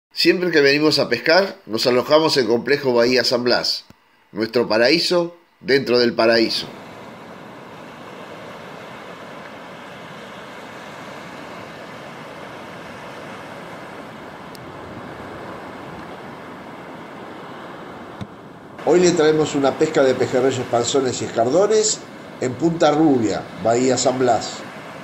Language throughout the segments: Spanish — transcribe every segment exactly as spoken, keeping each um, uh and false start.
Siempre que venimos a pescar, nos alojamos en Complejo Bahía San Blas, nuestro paraíso dentro del paraíso. Hoy le traemos una pesca de pejerreyes, panzones y escardones en Punta Rubia, Bahía San Blas.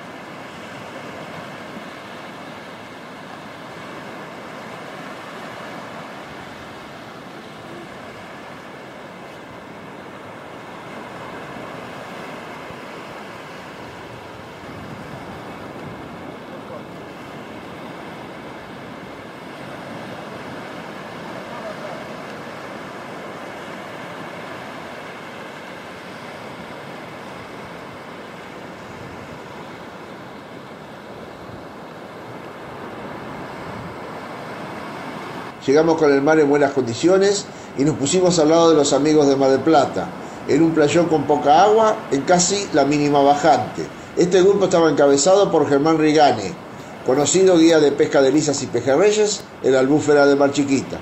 Llegamos con el mar en buenas condiciones y nos pusimos al lado de los amigos de Mar del Plata, en un playón con poca agua, en casi la mínima bajante. Este grupo estaba encabezado por Germán Rigane, conocido guía de pesca de lisas y pejerreyes en la albúfera de Mar Chiquita.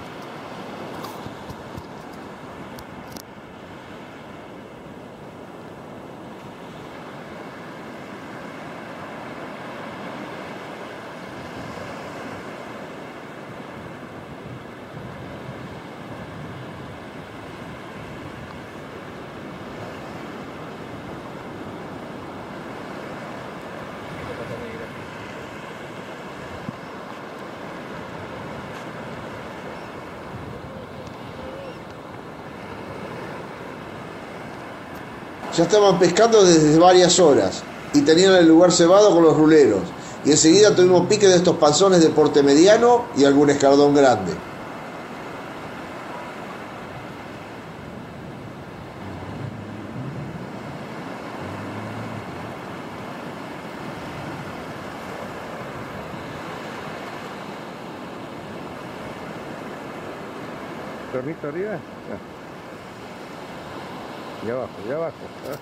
Ya estaban pescando desde varias horas y tenían el lugar cebado con los ruleros, y enseguida tuvimos pique de estos panzones de porte mediano y algún escardón grande. Tornito arriba. Y abajo, y abajo.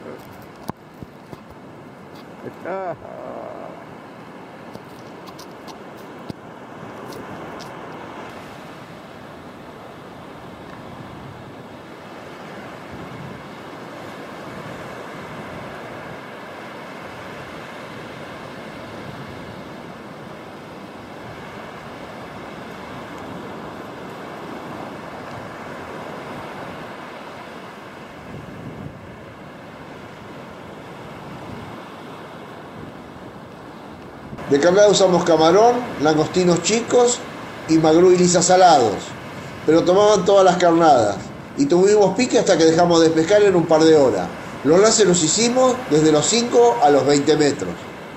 Ah. De carnada usamos camarón, langostinos chicos y magrú y lisa salados, pero tomaban todas las carnadas y tuvimos pique hasta que dejamos de pescar en un par de horas. Los lances los hicimos desde los cinco a los veinte metros.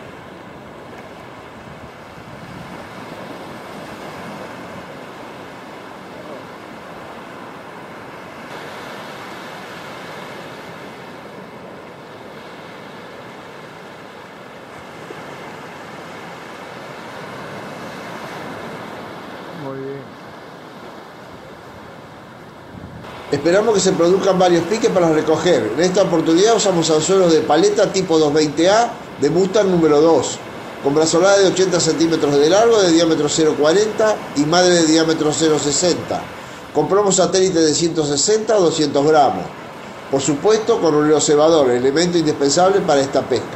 Muy bien. Esperamos que se produzcan varios piques para recoger. En esta oportunidad usamos anzuelos de paleta tipo doscientos veinte A de Mustang número dos, con brazolada de ochenta centímetros de largo, de diámetro cero coma cuarenta y madre de diámetro cero coma sesenta. Compramos satélites de ciento sesenta a doscientos gramos. Por supuesto, con un cebador, elemento indispensable para esta pesca.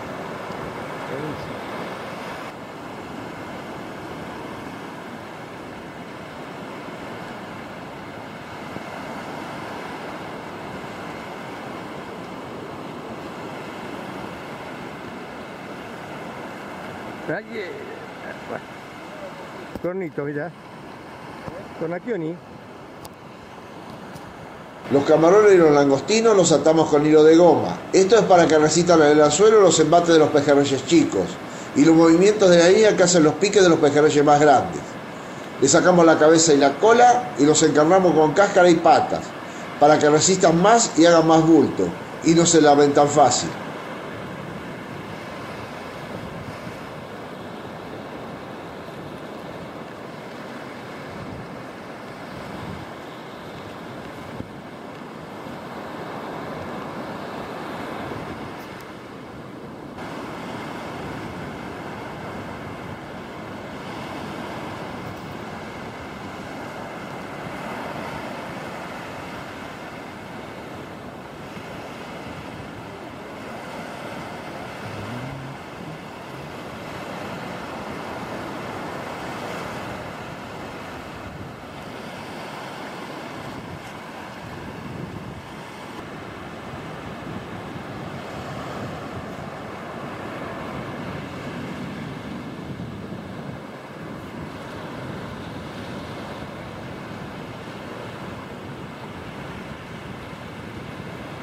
Allí. Tornito, mira. Tornachioni. Los camarones y los langostinos los atamos con hilo de goma. Esto es para que resistan el anzuelo los embates de los pejerreyes chicos y los movimientos de la línea que hacen los piques de los pejerreyes más grandes. Le sacamos la cabeza y la cola y los encarnamos con cáscara y patas para que resistan más y hagan más bulto y no se laven tan fácil.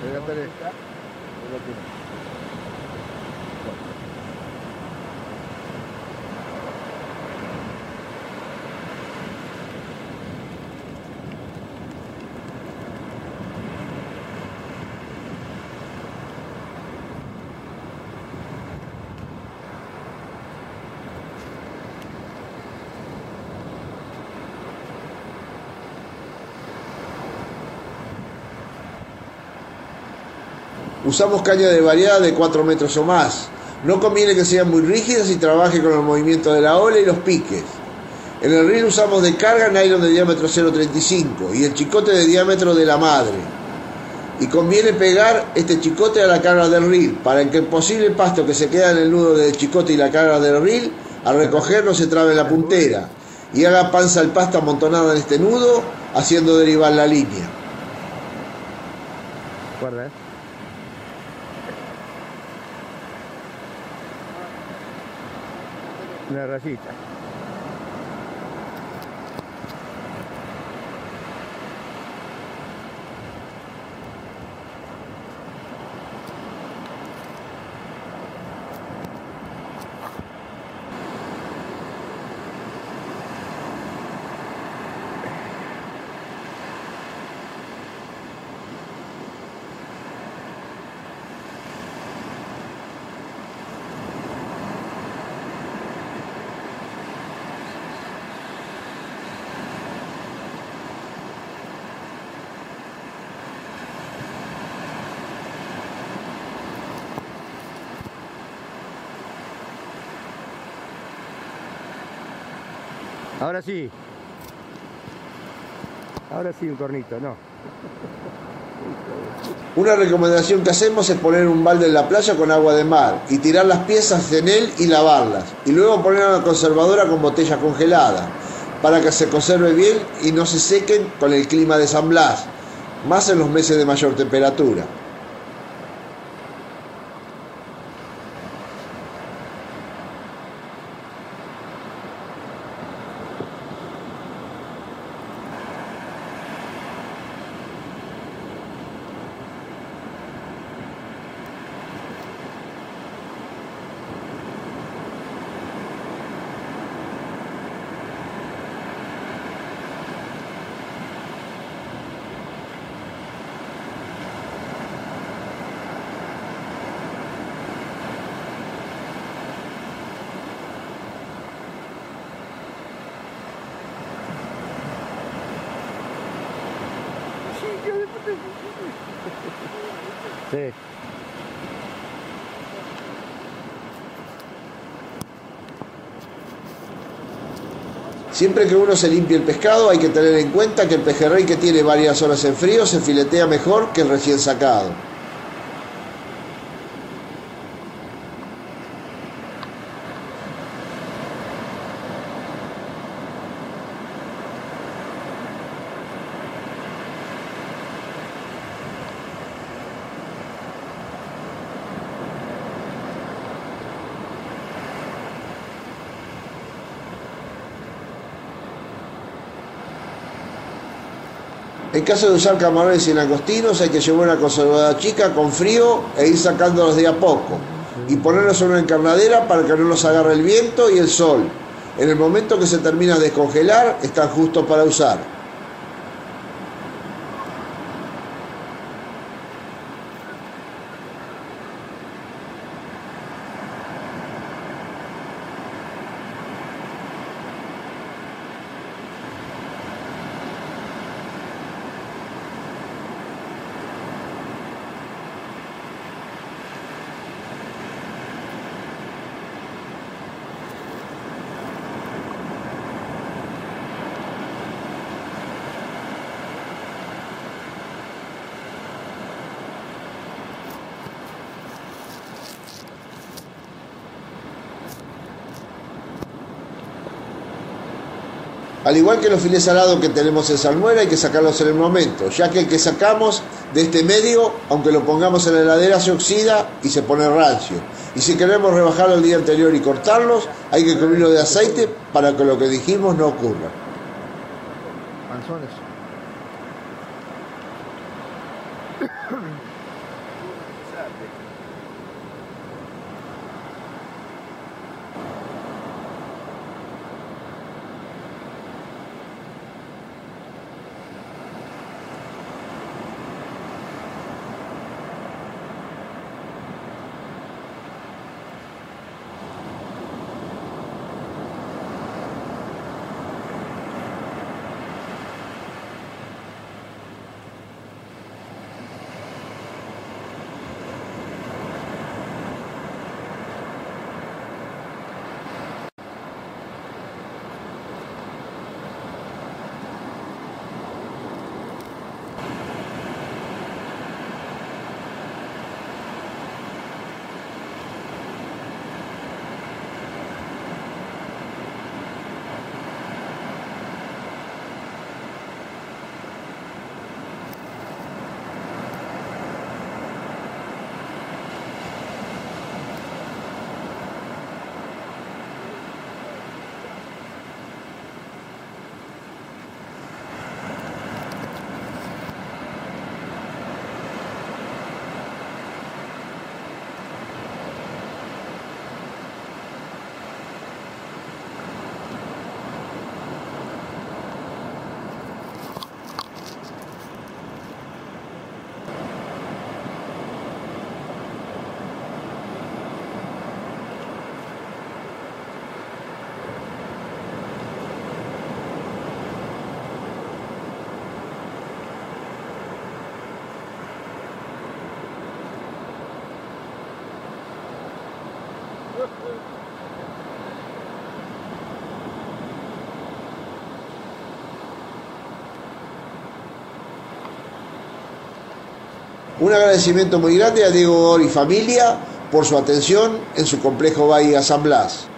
Pégate. Pégate. Usamos caña de variedad de cuatro metros o más. No conviene que sean muy rígidas y trabaje con el movimiento de la ola y los piques. En el reel usamos de carga nylon de diámetro cero punto treinta y cinco y el chicote de diámetro de la madre. Y conviene pegar este chicote a la carga del reel para que el posible pasto que se queda en el nudo del chicote y la carga del reel al recoger no se trabe en la puntera y haga panza el pasto amontonada en este nudo, haciendo derivar la línea. Guarda, eh. Una rayita. Ahora sí. Ahora sí un cornito, no. Una recomendación que hacemos es poner un balde en la playa con agua de mar y tirar las piezas en él y lavarlas. Y luego poner a la conservadora con botella congelada para que se conserve bien y no se sequen con el clima de San Blas, más en los meses de mayor temperatura. Sí. Siempre que uno se limpie el pescado hay que tener en cuenta que el pejerrey que tiene varias horas en frío se filetea mejor que el recién sacado. En caso de usar camarones y langostinos hay que llevar una conservadora chica con frío e ir sacándolos de a poco y ponerlos en una encarnadera para que no los agarre el viento y el sol. En el momento que se termina de descongelar están justos para usar. Al igual que los filets salados que tenemos en salmuera, hay que sacarlos en el momento, ya que el que sacamos de este medio, aunque lo pongamos en la heladera, se oxida y se pone rancio. Y si queremos rebajarlo el día anterior y cortarlos, hay que cubrirlo de aceite para que lo que dijimos no ocurra. Panzones. Un agradecimiento muy grande a Diego Gor y familia por su atención en su complejo Bahía San Blas.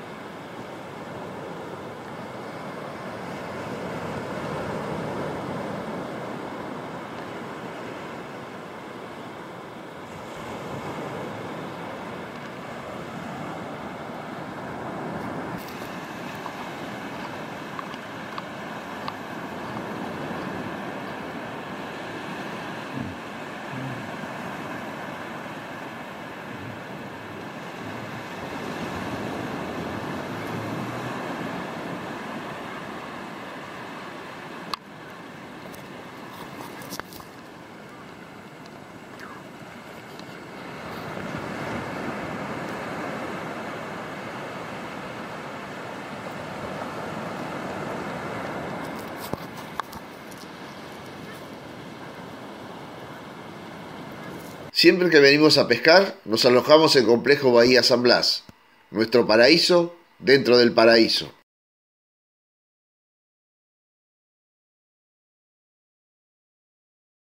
Siempre que venimos a pescar, nos alojamos en el complejo Bahía San Blas, nuestro paraíso dentro del paraíso.